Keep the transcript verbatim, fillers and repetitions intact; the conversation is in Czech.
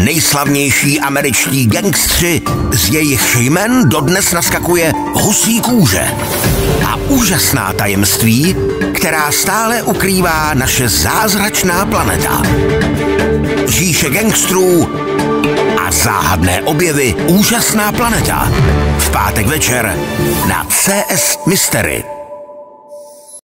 nejslavnější američtí gangstři, z jejich jmen dodnes naskakuje husí kůže. A úžasná tajemství, která stále ukrývá naše zázračná planeta. Říše gangstrů a záhadné objevy Úžasná planeta. V pátek večer na C S Mystery.